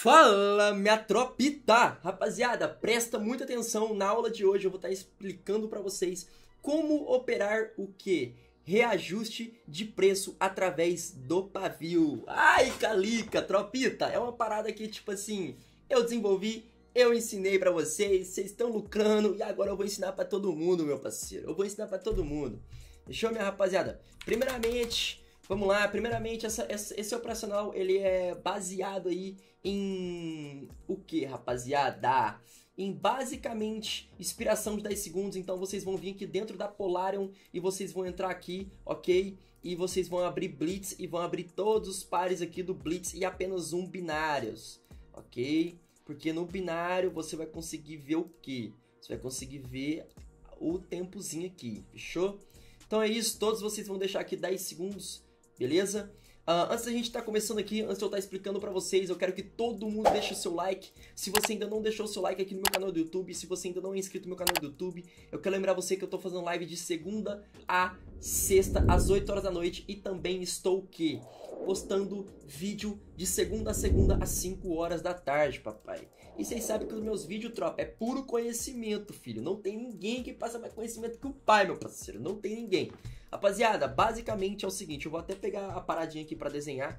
Fala, minha tropita! Rapaziada, presta muita atenção, na aula de hoje eu vou estar explicando para vocês como operar o quê? Reajuste de preço através do pavio. Ai, calica, tropita, é uma parada que tipo assim, eu desenvolvi, eu ensinei para vocês estão lucrando e agora eu vou ensinar para todo mundo, meu parceiro. Eu vou ensinar para todo mundo. Fechou, minha rapaziada? Primeiramente, vamos lá, esse operacional, ele é baseado aí em o que, rapaziada? Em basicamente inspiração de 10 segundos, então vocês vão vir aqui dentro da Polarium e vocês vão entrar aqui, ok? E vocês vão abrir Blitz e vão abrir todos os pares aqui do Blitz e apenas um binários, ok? Porque no binário você vai conseguir ver o que? Você vai conseguir ver o tempozinho aqui, fechou? Então é isso, todos vocês vão deixar aqui 10 segundos, beleza? Antes da gente estar começando aqui, antes de eu estar explicando pra vocês, eu quero que todo mundo deixe o seu like. Se você ainda não deixou o seu like aqui no meu canal do YouTube, se você ainda não é inscrito no meu canal do YouTube, eu quero lembrar você que eu tô fazendo live de segunda a sexta, às 8 horas da noite. E também estou o quê? Postando vídeo de segunda a segunda às 5 horas da tarde, papai. E vocês sabem que os meus vídeos, tropa, é puro conhecimento, filho. Não tem ninguém que passa mais conhecimento que o pai, meu parceiro. Não tem ninguém. Rapaziada, basicamente é o seguinte, eu vou até pegar a paradinha aqui pra desenhar.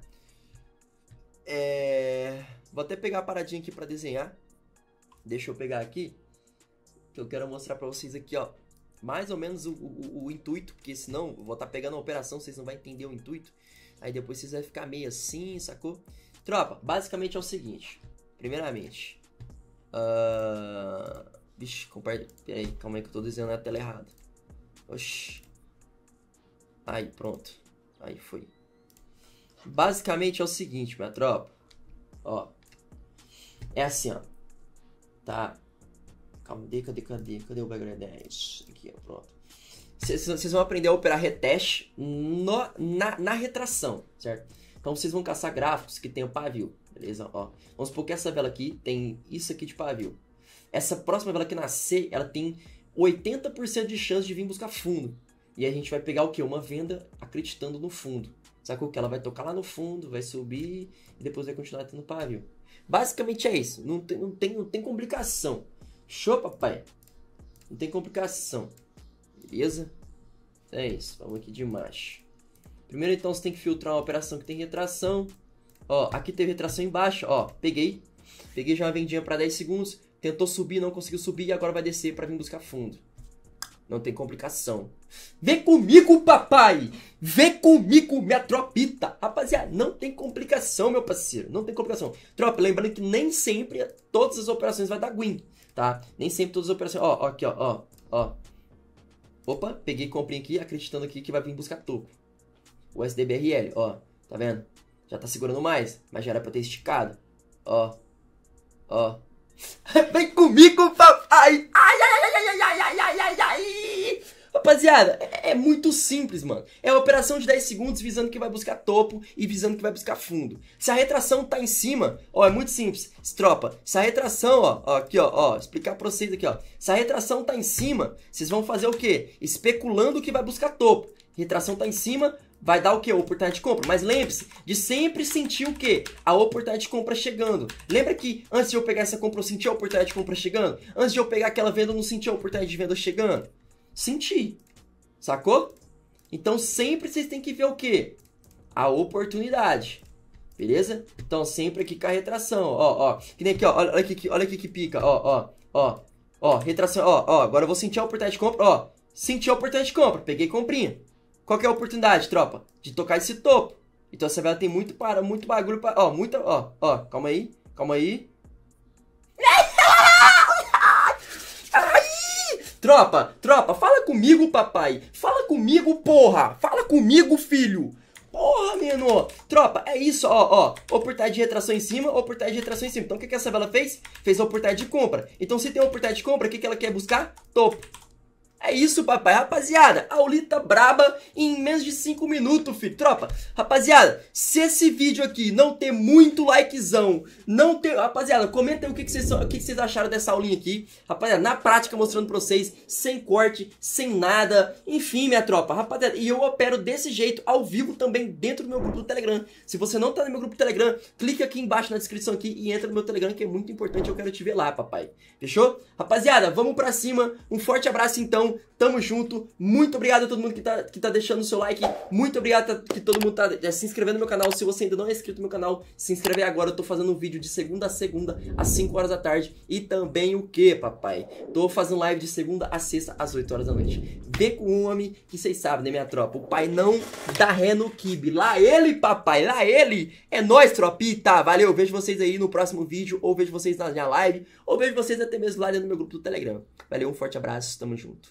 Vou até pegar a paradinha aqui pra desenhar. Deixa eu pegar aqui, que eu quero mostrar pra vocês aqui, ó. Mais ou menos o intuito, porque senão eu vou estar pegando a operação, vocês não vão entender o intuito. Aí depois vocês vão ficar meio assim, sacou? Tropa, basicamente é o seguinte. Primeiramente. Vixe, compartilha. Peraí, calma aí que eu tô desenhando a tela errada. Oxi. Aí, pronto. Aí foi. Basicamente é o seguinte, minha tropa. Ó. É assim, ó. Tá. Calma, cadê o background 10? Aqui, ó, pronto. Vocês vão aprender a operar reteste na retração, certo? Então vocês vão caçar gráficos que tem o pavio, beleza? Ó. Vamos supor que essa vela aqui tem isso aqui de pavio. Essa próxima vela que nascer, ela tem 80% de chance de vir buscar fundo. E a gente vai pegar o que? Uma venda acreditando no fundo. Sacou? Que ela vai tocar lá no fundo, vai subir e depois vai continuar tendo pavio. Basicamente é isso. Não tem complicação. Show, papai? Não tem complicação. Beleza? É isso. Vamos aqui de macho. Primeiro, então, você tem que filtrar uma operação que tem retração. Ó, aqui teve retração embaixo. Ó, peguei já uma vendinha para 10 segundos. Tentou subir, não conseguiu subir e agora vai descer para vir buscar fundo. Não tem complicação. Vem comigo, papai! Vem comigo, minha tropita! Rapaziada, não tem complicação, meu parceiro. Não tem complicação. Tropa, lembrando que nem sempre todas as operações vai dar win, tá? Nem sempre todas as operações... Ó, aqui, ó. Opa, peguei e comprei aqui, acreditando aqui que vai vir buscar topo. O SDBRL, ó. Tá vendo? Já tá segurando mais, mas já era pra ter esticado. Ó. Vem comigo, papai! Rapaziada, é muito simples, mano. É uma operação de 10 segundos visando que vai buscar topo e visando que vai buscar fundo. Se a retração tá em cima, ó, é muito simples. Tropa, se a retração, ó, aqui, ó, explicar pra vocês aqui, ó. Se a retração tá em cima, vocês vão fazer o quê? Especulando que vai buscar topo. Retração tá em cima, vai dar o quê? Oportunidade de compra. Mas lembre-se de sempre sentir o quê? A oportunidade de compra chegando. Lembra que antes de eu pegar essa compra eu senti a oportunidade de compra chegando? Antes de eu pegar aquela venda eu não senti a oportunidade de venda chegando? Senti. Sacou? Então sempre vocês têm que ver o quê? A oportunidade. Beleza? Então sempre aqui com a retração. Ó. Que nem aqui, ó. Olha aqui que pica. Ó. Retração. Ó. Agora eu vou sentir a oportunidade de compra. Ó. Senti a oportunidade de compra. Peguei comprinha. Qual que é a oportunidade, tropa? De tocar esse topo. Então essa vela tem muito bagulho para... Ó. Calma aí. Tropa, fala comigo, papai. Fala comigo, porra. Fala comigo, filho. Porra, menor. Tropa, é isso, ó. Oportunidade de retração em cima, oportunidade de retração em cima. Então o que essa vela fez? Fez a oportunidade de compra. Então se tem a oportunidade de compra, o que ela quer buscar? Topo. É isso, papai. Rapaziada, aulita braba em menos de 5 minutos, filho. Tropa, rapaziada, se esse vídeo aqui não ter muito likezão, não ter... Rapaziada, comenta aí o que vocês acharam dessa aulinha aqui. Rapaziada, na prática, mostrando pra vocês, sem corte, sem nada. Enfim, minha tropa, rapaziada. E eu opero desse jeito, ao vivo também, dentro do meu grupo do Telegram. Se você não tá no meu grupo do Telegram, clica aqui embaixo na descrição aqui e entra no meu Telegram, que é muito importante. Eu quero te ver lá, papai. Fechou? Rapaziada, vamos pra cima. Um forte abraço, então. Tamo junto. Muito obrigado a todo mundo que tá deixando o seu like. Muito obrigado que todo mundo tá se inscrevendo no meu canal. Se você ainda não é inscrito no meu canal, se inscreve agora. Eu tô fazendo um vídeo de segunda a segunda, às 5 horas da tarde. E também o que, papai? Tô fazendo live de segunda a sexta, às 8 horas da noite. Vê com um homem que vocês sabem, né, minha tropa? O pai não dá ré no quibe. Lá ele, papai. Lá ele. É nóis, tropita. Valeu. Vejo vocês aí no próximo vídeo. Ou vejo vocês na minha live. Ou vejo vocês até mesmo lá no meu grupo do Telegram. Valeu, um forte abraço. Tamo junto.